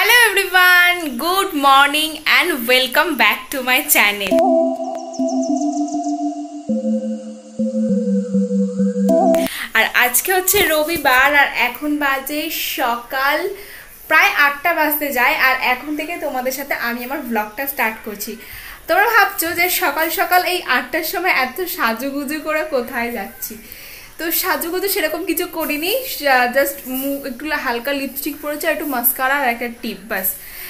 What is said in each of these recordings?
Hello everyone, good morning and welcome back to my channel. আর আজকে হচ্ছে রবিবার আর এখন বাজে সকাল প্রায় 8টা বাজতে যায় আর এখন থেকে তোমাদের সাথে আমি আমার ব্লগটা স্টার্ট করছি। তোমরা ভাবছো যে সকাল সকাল এই 8টার সময় এত সাজুগুজু করে কোথায় যাচ্ছি। তো সাজুগুজু সেরকম কিছু করিনি, জাস্ট একটু হালকা লিপস্টিক পরেছি আর একটু মাস্কারা আর একটা টিপ, বাস।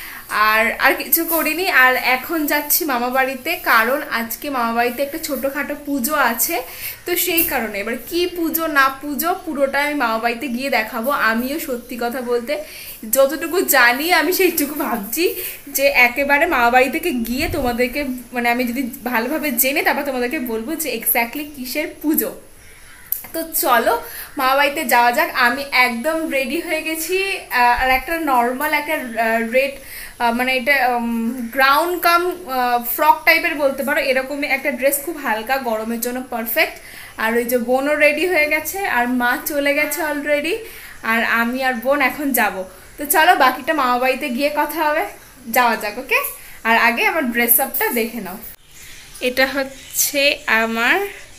আর কিছু করিনি। আর এখন যাচ্ছি মামা বাড়িতে, কারণ আজকে মামা বাড়িতে একটা ছোটোখাটো পুজো আছে। তো সেই কারণে এবার কি পুজো না পুজো পুরোটা আমি মামা বাড়িতে গিয়ে দেখাবো। আমিও সত্যি কথা বলতে যতটুকু জানি আমি সেইটুকু ভাবছি যে একেবারে মামা বাড়ি থেকে গিয়ে তোমাদেরকে মানে আমি যদি ভালোভাবে জেনে তারপর তোমাদেরকে বলবো যে এক্স্যাক্টলি কিসের পুজো। তো চলো মামা বাড়িতে যাওয়া যাক। আমি একদম রেডি হয়ে গেছি আর একটা নর্মাল একটা রেড মানে এটা গ্রাউন্ড কাম ফ্রক টাইপের বলতে পারো, এরকমই একটা ড্রেস, খুব হালকা, গরমের জন্য পারফেক্ট। আর ওই যে বোনও রেডি হয়ে গেছে আর মা চলে গেছে অলরেডি, আর আমি আর বোন এখন যাব। তো চলো বাকিটা মামা বাড়িতে গিয়ে কথা হবে, যাওয়া যাক। ওকে, আর আগে আমার ড্রেস আপটা দেখে নাও। এটা হচ্ছে আমার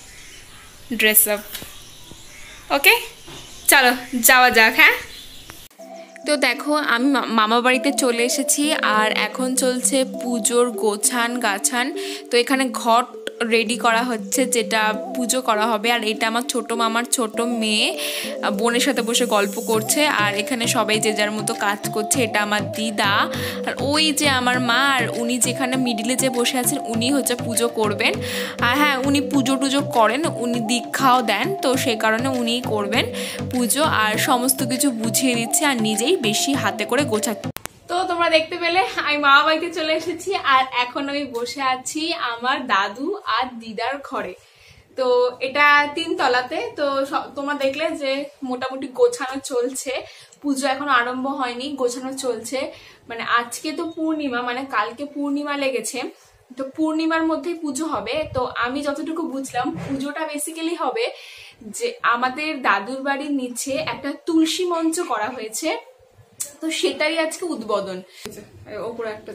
ড্রেস আপ। ওকে চলো যাওয়া যাক। হ্যাঁ, তো দেখো আমি মামা বাড়িতে চলে এসেছি আর এখন চলছে পুজোর গোছান গাছান। তো এখানে ঘট রেডি করা হচ্ছে যেটা পুজো করা হবে। আর এটা আমার ছোট মামার ছোট মেয়ে বোনের সাথে বসে গল্প করছে আর এখানে সবাই যে যার মতো কাজ করছে। এটা আমার দিদা আর ওই যে আমার মা, আর উনি যেখানে মিডিলে যে বসে আছেন উনি হচ্ছে পুজো করবেন। আর হ্যাঁ, উনি পুজো টুজো করেন, উনি দীক্ষাও দেন, তো সেই কারণে উনিই করবেন পুজো আর সমস্ত কিছু বুঝিয়ে দিচ্ছে আর নিজেই বেশি হাতে করে গোছাচ্ছে। তো তোমরা দেখতে পেলে আমি মামা বাড়িতে চলে এসেছি আর এখন আমি বসে আছি আমার দাদু আর দিদার ঘরে। তো এটা 3 তলাতে। তো তোমরা দেখলে যে মোটামুটি গোছানো চলছে, পুজো এখনো আরম্ভ হয়নি, গোছানো চলছে। মানে আজকে তো পূর্ণিমা, মানে কালকে পূর্ণিমা লেগেছে, তো পূর্ণিমার মধ্যেই পুজো হবে। তো আমি যতটুকু বুঝলাম পুজোটা বেসিক্যালি হবে যে আমাদের দাদুর বাড়ির নিচে একটা তুলসী মঞ্চ করা হয়েছে, তো সেটারই আজকে উদ্বোধন। ওপরে একটা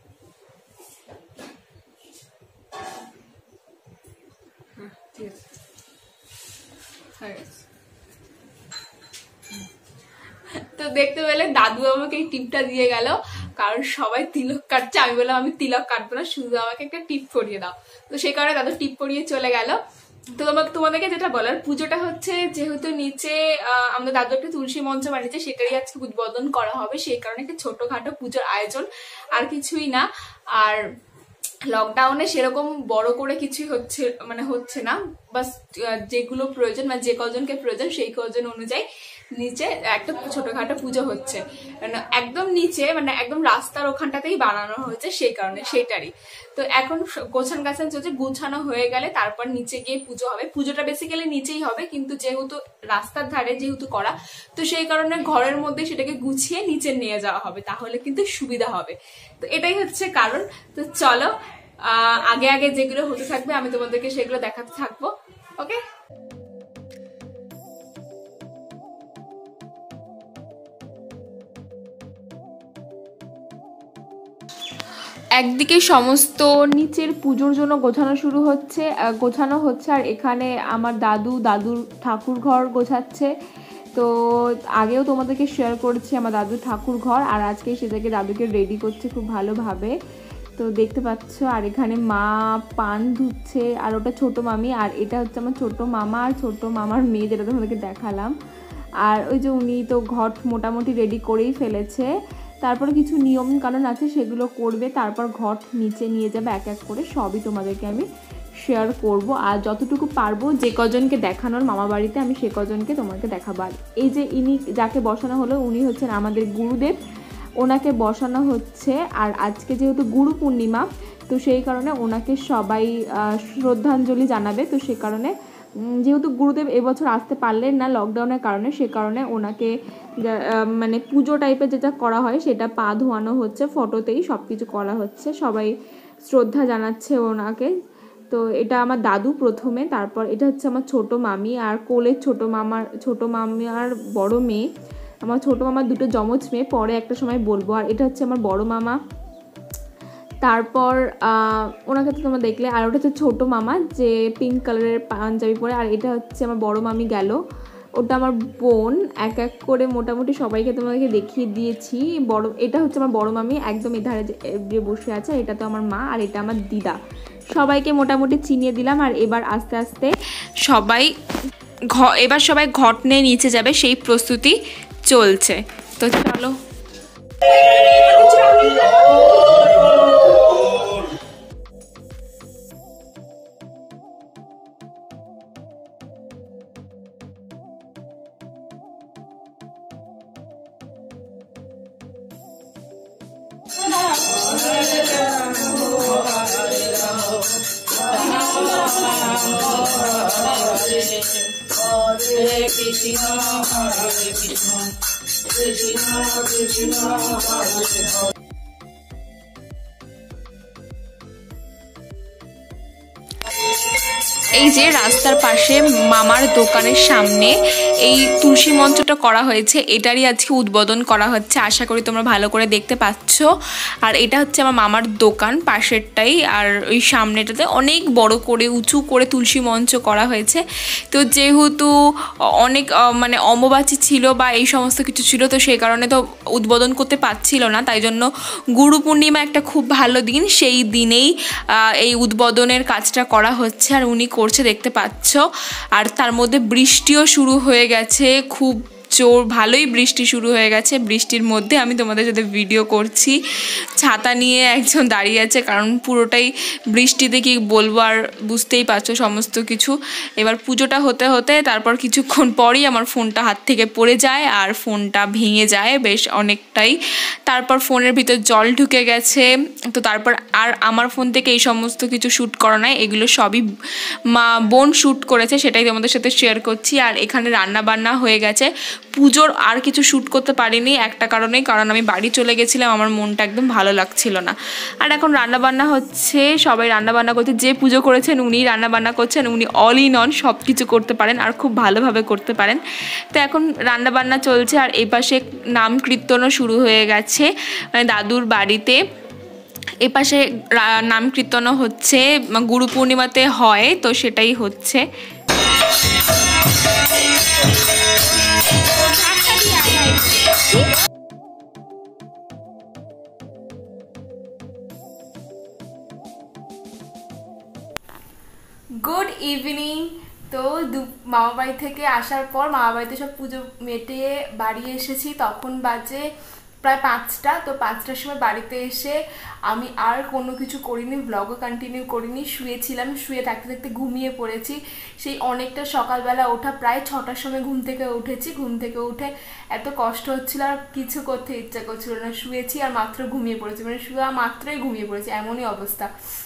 তো দেখতে পেলে দাদু আমাকে এই টিপটা দিয়ে গেল, কারণ সবাই তিলক কাটছে, আমি বললাম আমি তিলক কাটবো না, শুধু আমাকে একটা টিপ পরিয়ে দাও। তো সেই কারণে দাদু টিপ পরিয়ে চলে গেল। তো তোমাদেরকে যেটা বলার, পুজোটা হচ্ছে যেহেতু নিচে আমাদের দাদু একটা তুলসী মঞ্চ বানিয়েছে, সেটারই আজকে উদ্বোধন করা হবে, সেই কারণে একটা ছোটখাটো পুজোর আয়োজন, আর কিছুই না। আর লকডাউনে সেরকম বড় করে কিছুই হচ্ছে না, বাস যেগুলো প্রয়োজন মানে যে কজনকে প্রয়োজন সেই কজন অনুযায়ী নিচে একটা ছোটখাটো পুজো হচ্ছে। একদম নিচে মানে একদম রাস্তার ওখানটাতেই বানানো হয়েছে, সেই কারণে সেইটারই। তো এখন গোছান গাছান চলছে, গুছানো হয়ে গেলে তারপর নিচে গিয়ে পুজো হবে। পুজোটা বেসিক্যালি নিচেই হবে, কিন্তু যেহেতু রাস্তার ধারে যেহেতু করা, তো সেই কারণে ঘরের মধ্যে সেটাকে গুছিয়ে নিচে নিয়ে যাওয়া হবে, তাহলে কিন্তু সুবিধা হবে। তো এটাই হচ্ছে কারণ। তো চলো আগে আগে যেগুলো হতে থাকবে আমি তোমাদেরকে সেগুলো দেখাতে থাকবো। ওকে, একদিকে সমস্ত নিচের পুজোর জন্য গোছানো হচ্ছে আর এখানে আমার দাদুর ঠাকুর ঘর গোছাচ্ছে। তো আগেও তোমাদেরকে শেয়ার করেছি আমার দাদুর ঠাকুর ঘর, আর আজকে সেটাকে দাদুকে রেডি করছে খুব ভালোভাবে, তো দেখতে পাচ্ছ। আর এখানে মা পান ধুচ্ছে আর ওটা ছোট মামি, আর এটা হচ্ছে আমার ছোট মামা আর ছোট মামার মেয়ে, যেটা তোমাদেরকে দেখালাম। আর ওই যে উনি তো ঘট মোটামুটি রেডি করেই ফেলেছে, তারপরে কিছু নিয়ম কানুন আছে সেগুলো করবে, তারপর ঘট নিচে নিয়ে যাবে এক এক করে, সবই তোমাদেরকে আমি শেয়ার করব। আর যতটুকু পারবো যে কজনকে দেখানোর মামা বাড়িতে আমি সে কজনকে তোমাকে দেখাবো। আর এই যে ইনি যাকে বসানো হলো উনি হচ্ছেন আমাদের গুরুদেব, ওনাকে বসানো হচ্ছে। আর আজকে যেহেতু গুরু পূর্ণিমা, তো সেই কারণে ওনাকে সবাই শ্রদ্ধাঞ্জলি জানাবে। তো সে কারণে যেহেতু গুরুদেব এবছর আসতে পারলেন না লকডাউনের কারণে, সে কারণে ওনাকে মানে পুজো টাইপের যেটা করা হয় সেটা পা ধোয়ানো হচ্ছে, ফটোতেই সব কিছু করা হচ্ছে, সবাই শ্রদ্ধা জানাচ্ছে ওনাকে। তো এটা আমার দাদু প্রথমে, তারপর এটা হচ্ছে আমার ছোট মামি আর কোলের ছোট মামার বড় মেয়ে, আমার ছোটো মামার দুটো যমজ মেয়ে, পরে একটা সময় বলবো। আর এটা হচ্ছে আমার বড় মামা, তারপর ওনাকে তো তোমরা দেখলে। আর ওটা হচ্ছে ছোটো মামা যে পিঙ্ক কালারের পাঞ্জাবি পরে। আর এটা হচ্ছে আমার বড় মামি গেল, ওটা আমার বোন। এক এক করে মোটামুটি সবাইকে তোমাদেরকে দেখিয়ে দিয়েছি। এটা হচ্ছে আমার বড় মামি, একদম এধারে যে বসে আছে, এটা তো আমার মা, আর এটা আমার দিদা। সবাইকে মোটামুটি চিনিয়ে দিলাম। আর এবার আস্তে আস্তে সবাই ঘট নিয়ে নিচে যাবে, সেই প্রস্তুতি চলছে। তো চলো। এই যে রাস্তার পাশে মামার দোকানের সামনে এই তুলসী মঞ্চটা করা হয়েছে, এটারই আজকে উদ্বোধন করা হচ্ছে। আশা করি তোমরা ভালো করে দেখতে পাচ্ছ। আর এটা হচ্ছে আমার মামার দোকান পাশেরটাই। আর ওই সামনেটাতে অনেক বড় করে উঁচু করে তুলসী মঞ্চ করা হয়েছে। তো যেহেতু অনেক মানে অম্বুবাচী ছিল বা এই সমস্ত কিছু ছিল, তো সেই কারণে তো উদ্বোধন করতে পারছিল না। তাই জন্য গুরু পূর্ণিমা একটা খুব ভালো দিন, সেই দিনেই এই উদ্বোধনের কাজটা করা হচ্ছে। আর উনি করছে, দেখতে পাচ্ছ। আর তার মধ্যে বৃষ্টিও শুরু হয়ে গেছে, খুব ভালোই বৃষ্টি শুরু হয়ে গেছে। বৃষ্টির মধ্যে আমি তোমাদের সাথে ভিডিও করছি, ছাতা নিয়ে একজন দাঁড়িয়ে আছে, কারণ পুরোটাই বৃষ্টিতে কি বলবো, আর বুঝতেই পারছো সমস্ত কিছু। এবার পুজোটা হতে হতে তারপর কিছুক্ষণ পরই আমার ফোনটা হাত থেকে পড়ে যায়, আর ফোনটা ভেঙে যায় বেশ অনেকটাই। তারপর ফোনের ভিতর জল ঢুকে গেছে। তো তারপর আর আমার ফোন থেকে এই সমস্ত কিছু শ্যুট করা নাই, এগুলো সবই বোন শ্যুট করেছে, সেটাই তোমাদের সাথে শেয়ার করছি। আর এখানে রান্না বান্না হয়ে গেছে। পুজোর আর কিছু শ্যুট করতে পারিনি একটা কারণেই, কারণ আমি বাড়ি চলে গেছিলাম, আমার মনটা একদম ভালো লাগছিল না। আর এখন রান্নাবান্না হচ্ছে, সবাই রান্নাবান্না করছে। যে পুজো করেছেন উনি রান্নাবান্না করছেন, উনি অল ইন অন সব কিছু করতে পারেন আর খুব ভালোভাবে করতে পারেন। তো এখন রান্নাবান্না চলছে। আর এই পাশে নাম কীর্তনও শুরু হয়ে গেছে, মানে দাদুর বাড়িতে। এপাশে নাম কীর্তনও হচ্ছে, গুরু পূর্ণিমাতে হয়, তো সেটাই হচ্ছে। Good evening. তো মামা বাড়ি থেকে আসার পর মামা বাড়িতে সব পুজো মেটিয়ে বাড়ি এসেছি, তখন বাজে প্রায় 5টা। তো 5টার সময় বাড়িতে এসে আমি আর কোনো কিছু করিনি, ব্লগও কন্টিনিউ করিনি, শুয়েছিলাম। শুয়ে থাকতে থাকতে ঘুমিয়ে পড়েছি। সেই অনেকটা সকালবেলা ওঠা, প্রায় 6টার সময় ঘুম থেকে উঠেছি। ঘুম থেকে উঠে এত কষ্ট হচ্ছিল, আর কিছু করতে ইচ্ছা করছিল না, শুয়েছি আর মাত্র ঘুমিয়ে পড়েছি, মানে শুয়ে মাত্রই ঘুমিয়ে পড়েছি, এমনই অবস্থা।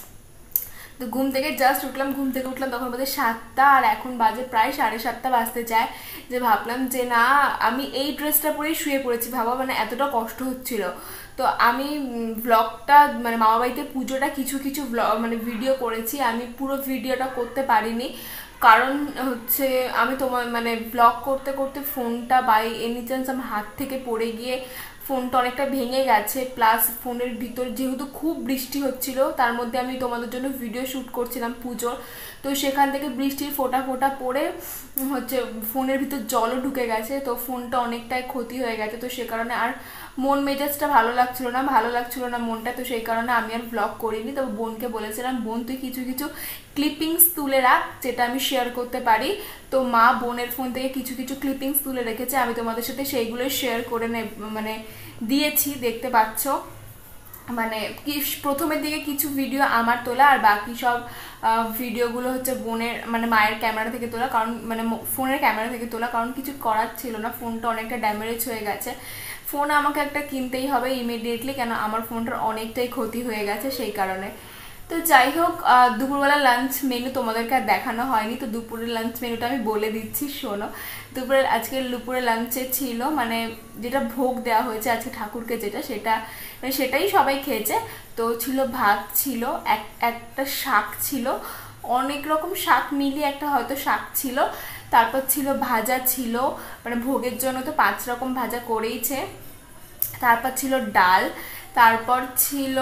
তো ঘুম থেকে জাস্ট উঠলাম, তখন বাজে 7টা, আর এখন বাজে প্রায় 7:30 বাজতে যায়। যে ভাবলাম যে না, আমি এই ড্রেসটা পরেই শুয়ে পড়েছি, ভাবা মানে এতটা কষ্ট হচ্ছিল। তো আমি ব্লগটা মানে মামা বাড়িতে পুজোটা কিছু কিছু মানে ভিডিও করেছি, আমি পুরো ভিডিওটা করতে পারিনি, কারণ হচ্ছে আমি তোমার মানে ব্লগ করতে করতে ফোনটা বাই এনি চান্স আমার হাত থেকে পড়ে গিয়ে ফোনটা অনেকটা ভেঙে গেছে। প্লাস ফোনের ভিতর যেহেতু খুব বৃষ্টি হচ্ছিল, তার মধ্যে আমি তোমাদের জন্য ভিডিও শ্যুট করছিলাম পুজোর, তো সেখান থেকে বৃষ্টির ফোঁটা ফোঁটা পড়ে হচ্ছে ফোনের ভিতর জলও ঢুকে গেছে, তো ফোনটা অনেকটাই ক্ষতি হয়ে গেছে। তো সে কারণে আর মন মেজাজটা ভালো লাগছিল না মনটা, তো সেই কারণে আমি আর ব্লগ করিনি। তবে বোনকে বলেছিলাম, বোন তুই কিছু কিছু ক্লিপিংস তুলে রাখ যেটা আমি শেয়ার করতে পারি। তো মা বোনের ফোন থেকে কিছু কিছু ক্লিপিংস তুলে রেখেছে, আমি তোমাদের সাথে সেইগুলোই শেয়ার করে মানে দিয়েছি, দেখতে পাচ্ছ। মানে কি প্রথমের দিকে কিছু ভিডিও আমার তোলা, আর বাকি সব ভিডিওগুলো হচ্ছে বোনের মানে মায়ের ক্যামেরা থেকে তোলা, কারণ মানে ফোনের ক্যামেরা থেকে তোলা, কারণ কিছু করার ছিল না, ফোনটা অনেকটা ড্যামেজ হয়ে গেছে। ফোন আমাকে একটা কিনতেই হবে ইমিডিয়েটলি, কেন আমার ফোনটার অনেকটাই ক্ষতি হয়ে গেছে সেই কারণে। তো যাই হোক, দুপুরবেলা লাঞ্চ মেনু তোমাদেরকে আর দেখানো হয়নি, তো দুপুরের লাঞ্চ মেনুটা আমি বলে দিচ্ছি, শোনো। দুপুরের লাঞ্চে ছিল মানে যেটা ভোগ দেওয়া হয়েছে আজকে ঠাকুরকে, সেটা মানে সেটাই সবাই খেয়েছে। তো ছিল ভাত, ছিল একটা শাক, ছিল অনেক রকম শাক মিলিয়ে একটা হয়তো শাক ছিল, তারপর ছিল ভাজা ছিল, মানে ভোগের জন্য তো 5 রকম ভাজা করেইছে। তারপর ছিল ডাল, তারপর ছিল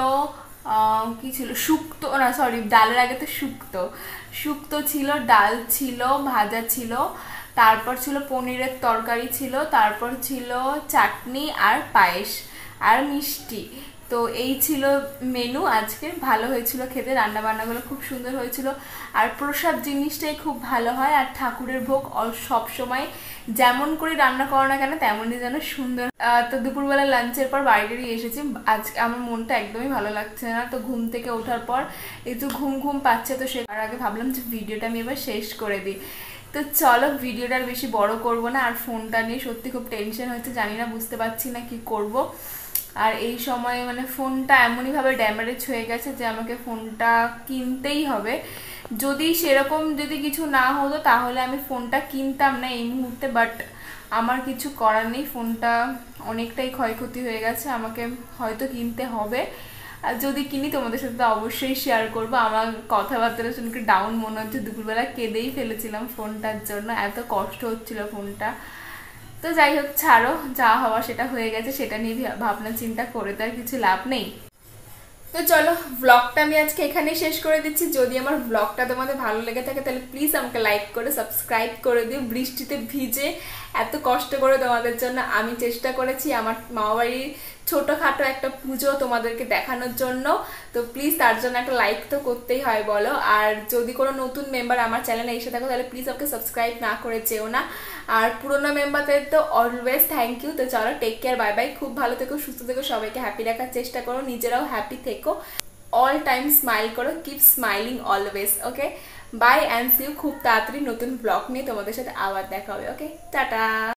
কি ছিল, শুক্তো, না সরি ডালের আগে তো শুক্তো ছিল, ডাল ছিল, ভাজা ছিল, তারপর ছিল পনিরের তরকারি ছিল, তারপর ছিল চাটনি আর পায়েস আর মিষ্টি। তো এই ছিল মেনু আজকে। ভালো হয়েছিল খেতে, রান্নাবান্নাগুলো খুব সুন্দর হয়েছিল। আর প্রসাদ জিনিসটাই খুব ভালো হয়, আর ঠাকুরের ভোগ সব সময় যেমন করে রান্না করো না কেন তেমনই যেন সুন্দর। তো দুপুরবেলা লাঞ্চের পর বাড়িটারই এসেছি। আজকে আমার মনটা একদমই ভালো লাগছে না, তো ঘুম থেকে ওঠার পর একটু ঘুম পাচ্ছে, তো সে আগে ভাবলাম যে ভিডিওটা আমি এবার শেষ করে দিই। তো চলো ভিডিওটা আর বেশি বড় করব না। আর ফোনটা নিয়ে সত্যি খুব টেনশন হচ্ছে, জানি না, বুঝতে পারছি না কি করব। আর এই সময় মানে ফোনটা এমনইভাবে ড্যামেজ হয়ে গেছে যে আমাকে ফোনটা কিনতেই হবে। যদি সেরকম যদি কিছু না হতো তাহলে আমি ফোনটা কিনতাম না এই মুহূর্তে, বাট আমার কিছু করার নেই, ফোনটা অনেকটাই ক্ষয়ক্ষতি হয়ে গেছে, আমাকে হয়তো কিনতে হবে। আর যদি কিনি তোমাদের সাথে তো অবশ্যই শেয়ার করবো। আমার কথাবার্তাটা শুনে ডাউন মনে হচ্ছে, দুপুরবেলা কেঁদেই ফেলেছিলাম ফোনটার জন্য, এত কষ্ট হচ্ছিল ফোনটা। তো যাই হোক, ছাড়ো, যা হওয়া সেটা হয়ে গেছে, সেটা নিয়ে ভাবনা চিন্তা করে তো আর কিছু লাভ নেই। তো চলো ব্লগটা আমি আজকে এখানেই শেষ করে দিচ্ছি। যদি আমার ব্লগটা তোমাদের ভালো লেগে থাকে তাহলে প্লিজ আমাকে লাইক করে সাবস্ক্রাইব করে দিও। বৃষ্টিতে ভিজে এত কষ্ট করে তোমাদের জন্য আমি চেষ্টা করেছি আমার মামাবাড়ির ছোটোখাটো একটা পুজো তোমাদেরকে দেখানোর জন্য, তো প্লিজ তার জন্য একটা লাইক তো করতেই হয় বলো। আর যদি কোনো নতুন মেম্বার আমার চ্যানেলে এসে থাকো তাহলে প্লিজ আমাকে সাবস্ক্রাইব না করে যেও না। আর পুরোনো মেম্বারদের তো অলওয়েজ থ্যাংক ইউ। তো চলো, টেক কেয়ার, বাই বাই, খুব ভালো থেকো, সুস্থ থেকো, সবাইকে হ্যাপি রাখার চেষ্টা করো, নিজেরাও হ্যাপি থেকো, অল টাইম স্মাইল করো, keep smiling always. Okay, bye and see you. খুব তাড়াতাড়ি নতুন ব্লগ নিয়ে তোমাদের সাথে আবার দেখা হবে। Okay, tata.